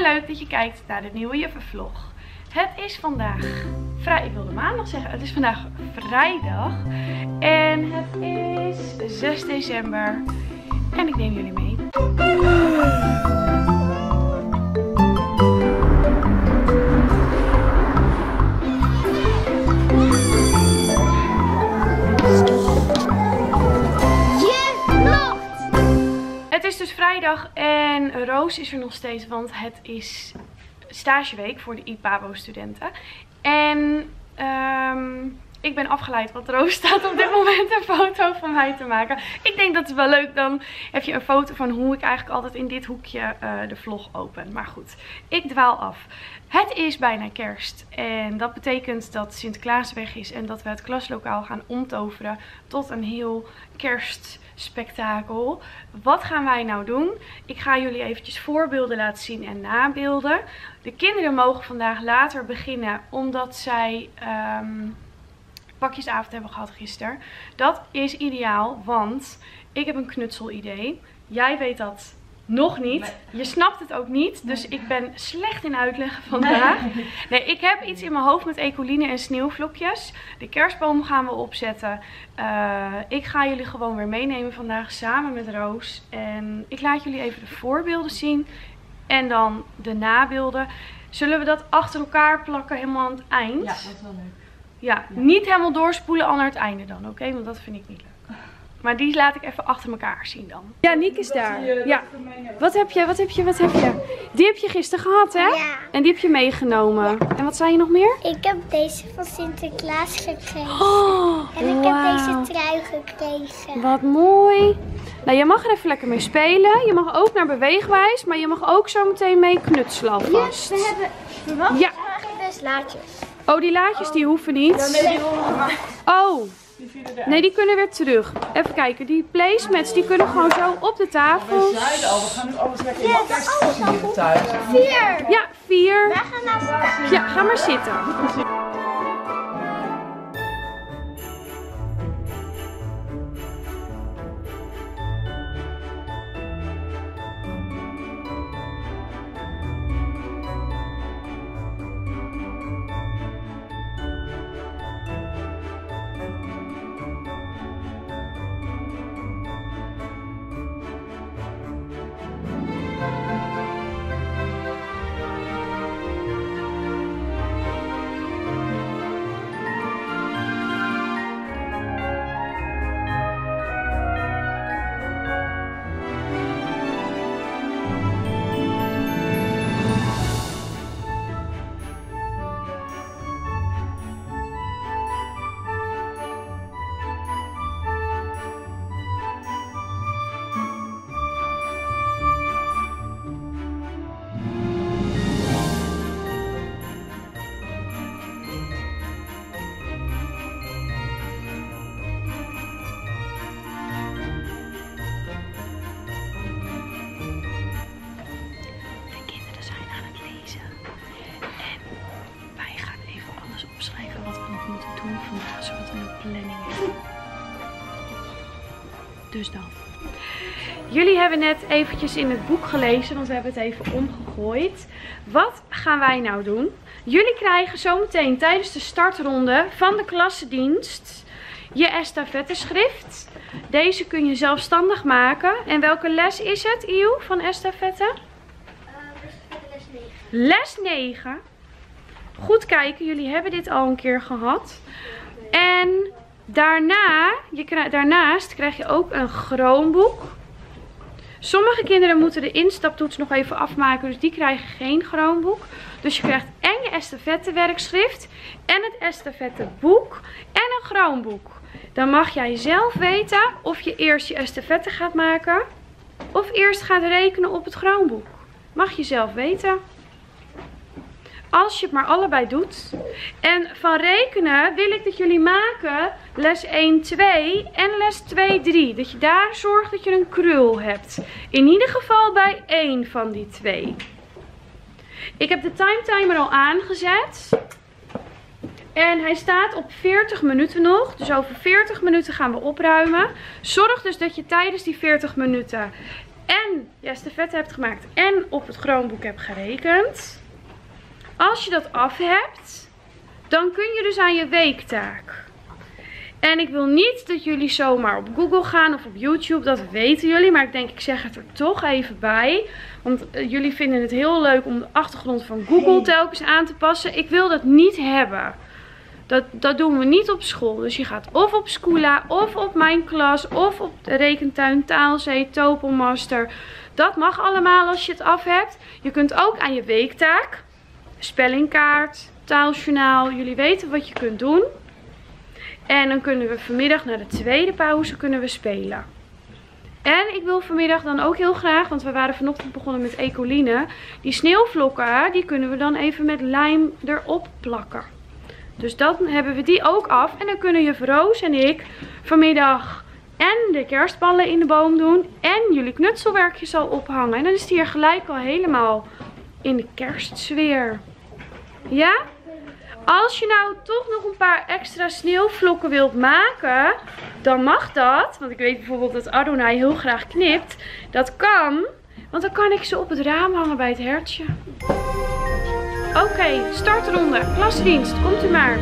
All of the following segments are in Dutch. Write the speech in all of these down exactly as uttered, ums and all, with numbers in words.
leuk dat je kijkt naar de nieuwe Juffenvlog. Het is vandaag vrij, ik wilde maandag zeggen, het is vandaag vrijdag. En het is zes december. En ik neem jullie mee. Het is dus vrijdag en Roos is er nog steeds, want het is stageweek voor de I P A B O-studenten. En um, ik ben afgeleid, want Roos staat op dit moment een foto van mij te maken. Ik denk dat het wel leuk, dan heb je een foto van hoe ik eigenlijk altijd in dit hoekje uh, de vlog open. Maar goed, ik dwaal af. Het is bijna kerst en dat betekent dat Sinterklaas weg is en dat we het klaslokaal gaan omtoveren tot een heel kerstspektakel. Wat gaan wij nou doen? Ik ga jullie eventjes voorbeelden laten zien en nabeelden. De kinderen mogen vandaag later beginnen omdat zij um, pakjesavond hebben gehad gisteren. Dat is ideaal, want ik heb een knutselidee. Jij weet dat nog niet. Nee. Je snapt het ook niet. Dus nee. Ik ben slecht in uitleggen vandaag. Nee. nee, ik heb iets in mijn hoofd met ecoline en sneeuwvlokjes. De kerstboom gaan we opzetten. Uh, ik ga jullie gewoon weer meenemen vandaag samen met Roos. En ik laat jullie even de voorbeelden zien. En dan de nabeelden. Zullen we dat achter elkaar plakken helemaal aan het eind? Ja, dat is wel leuk. Ja, ja. Niet helemaal doorspoelen al naar het einde dan, oké? Okay? Want dat vind ik niet leuk. Maar die laat ik even achter elkaar zien dan. Ja, Niek is daar. Ja. Wat heb je, wat heb je, wat heb je? Die heb je gisteren gehad, hè? Ja. En die heb je meegenomen. Ja. En wat zei je nog meer? Ik heb deze van Sinterklaas gekregen. Oh, en ik wow. heb deze trui gekregen. Wat mooi. Nou, je mag er even lekker mee spelen. Je mag ook naar Beweegwijs. Maar je mag ook zo meteen mee knutselen alvast. Ja, we hebben... Wat? Ja. Dus laadjes. Oh, die laadjes die hoeven niet. Ja, nee, die horen maar. Oh. Nee, die kunnen weer terug. Even kijken, die placemats die kunnen gewoon zo op de tafel. We zeiden al, we gaan nu alles lekker in elkaar vieren thuis. Vier. Ja, vier. Wij gaan naar elkaar. Ja, ga maar zitten. Vandaag, zodat we een planning hebben. Dus dan. Jullie hebben net eventjes in het boek gelezen, want we hebben het even omgegooid. Wat gaan wij nou doen? Jullie krijgen zometeen tijdens de startronde van de klassendienst je estafetteschrift. Deze kun je zelfstandig maken. En welke les is het, Iu, van estafette? Uh, les negen. Les negen. Goed kijken, jullie hebben dit al een keer gehad. En daarna, je krijg, daarnaast krijg je ook een chroomboek. Sommige kinderen moeten de instaptoets nog even afmaken, dus die krijgen geen chroomboek. Dus je krijgt en je estafettewerkschrift en het estafetteboek en een chroomboek. Dan mag jij zelf weten of je eerst je estafette gaat maken of eerst gaat rekenen op het chroomboek. Mag je zelf weten. Als je het maar allebei doet. En van rekenen wil ik dat jullie maken les één twee en les twee drie. Dat je daar zorgt dat je een krul hebt. In ieder geval bij één van die twee. Ik heb de time timer al aangezet. En hij staat op veertig minuten nog. Dus over veertig minuten gaan we opruimen. Zorg dus dat je tijdens die veertig minuten en je estafette hebt gemaakt en op het Chromebook hebt gerekend. Als je dat af hebt, dan kun je dus aan je weektaak. En ik wil niet dat jullie zomaar op Google gaan of op YouTube, dat weten jullie. Maar ik denk, ik zeg het er toch even bij. Want uh, jullie vinden het heel leuk om de achtergrond van Google telkens aan te passen. Ik wil dat niet hebben. Dat, dat doen we niet op school. Dus je gaat of op Schoola, of op Mijn Klas, of op de Rekentuin, Taalzee, Topelmaster. Dat mag allemaal als je het af hebt. Je kunt ook aan je weektaak, spellingkaart, taaljournaal. Jullie weten wat je kunt doen. En dan kunnen we vanmiddag naar de tweede pauze kunnen we spelen. En ik wil vanmiddag dan ook heel graag, want we waren vanochtend begonnen met Ecoline. Die sneeuwvlokken, die kunnen we dan even met lijm erop plakken. Dus dan hebben we die ook af. En dan kunnen juf Roos en ik vanmiddag en de kerstballen in de boom doen. En jullie knutselwerkjes al ophangen. En dan is die er gelijk al helemaal in de kerstsfeer. Ja? Als je nou toch nog een paar extra sneeuwvlokken wilt maken, dan mag dat. Want ik weet bijvoorbeeld dat Adonai heel graag knipt. Dat kan, want dan kan ik ze op het raam hangen bij het hertje. Oké, okay, startronde. Klasdienst, komt u maar.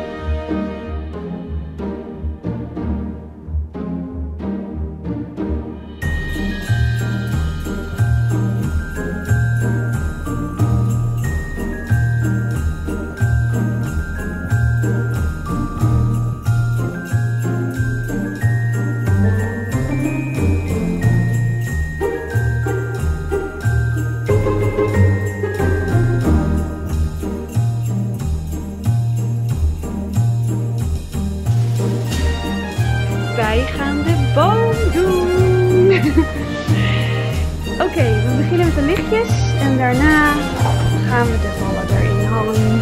Wij gaan de boom doen. Oké, okay, we beginnen met de lichtjes en daarna gaan we de ballen erin hangen.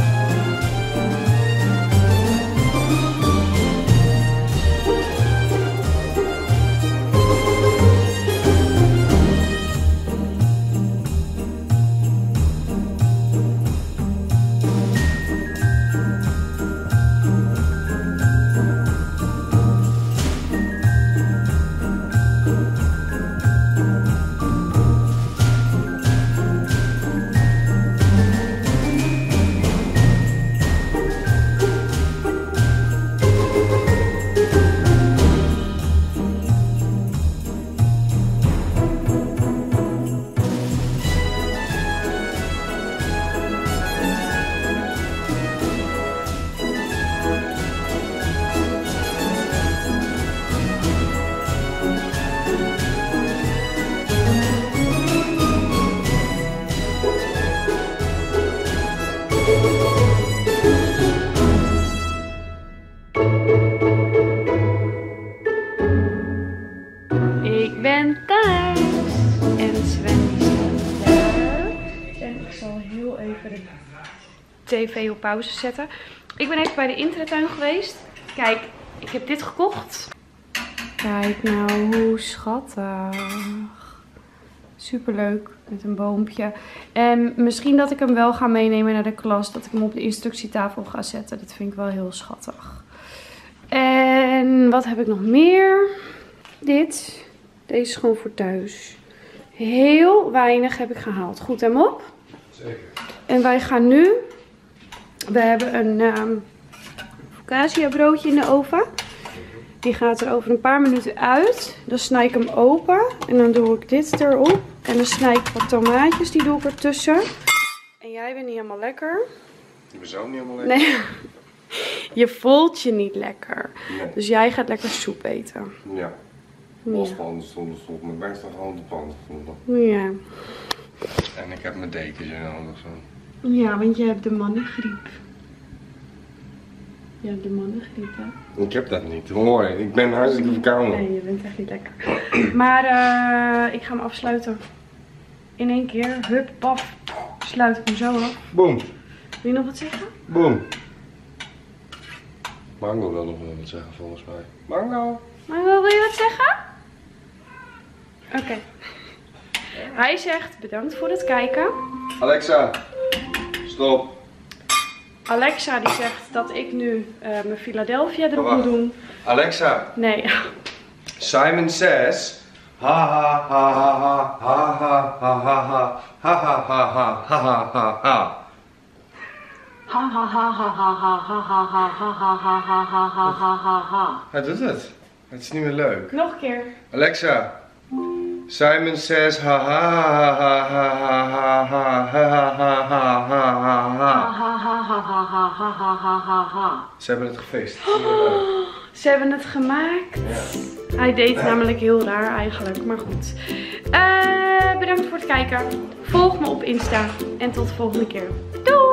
Ik ben thuis en Sven staat daar. En ik zal heel even de tv op pauze zetten. Ik ben even bij de intratuin geweest. Kijk, ik heb dit gekocht. Kijk nou hoe schattig. Superleuk met een boompje. En misschien dat ik hem wel ga meenemen naar de klas. Dat ik hem op de instructietafel ga zetten. Dat vind ik wel heel schattig. En wat heb ik nog meer? Dit. Deze is gewoon voor thuis. Heel weinig heb ik gehaald. Goed, hem op? Zeker. En wij gaan nu... We hebben een um, focaccia broodje in de oven. Die gaat er over een paar minuten uit. Dan snij ik hem open. En dan doe ik dit erop. En dan snij ik wat tomaatjes. Die doe ik ertussen. En jij bent niet helemaal lekker. Ik ben zo niet helemaal lekker. Nee. Je voelt je niet lekker. Nee. Dus jij gaat lekker soep eten. Ja. Bospan stond stond mijn best gewoon de pan gevonden. Ja. En ik heb mijn dekens in handen zo. Ja, want je hebt de mannengriep. Je hebt de mannengriep, hè? Ik heb dat niet. Hoor, ik ben hartstikke verkouden. Nee, je bent echt niet lekker. Maar uh, ik ga hem afsluiten. In één keer. Hup, paf. Sluit ik hem zo af. Boom. Wil je nog wat zeggen? Boom. Mango wil nog wel wat zeggen volgens mij. Mango. Mango, wil je wat zeggen? Oké. Okay. Hij zegt bedankt voor het kijken. Alexa, stop. Alexa die zegt dat ik nu uh, mijn Philadelphia erop Wacht. moet doen. Alexa. Nee. Simon says Ha ha ha ha ha ha ha ha ha ha ha ha ha ha ha ha ha. Ha ha ha ha ha ha ha ha ha ha ha ha ha ha ha ha ha ha. Hij doet het. Het is niet meer leuk. Nog een keer. Alexa. Simon says ha ha ha ha ha ha ha ha ha ha ha ha ha ha. Ha ha ha ha ha ha ha ha ha ha. Ze hebben het gefeest. Het is niet meer leuk. Ze hebben het gemaakt. Ja. Hij deed namelijk heel raar eigenlijk, maar goed. Uh, bedankt voor het kijken. Volg me op Insta en tot de volgende keer. Doei!